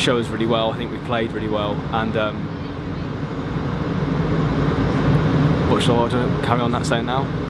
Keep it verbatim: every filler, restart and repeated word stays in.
show us really well. I think we played really well, and um, what shall I do? Carry on that saying now?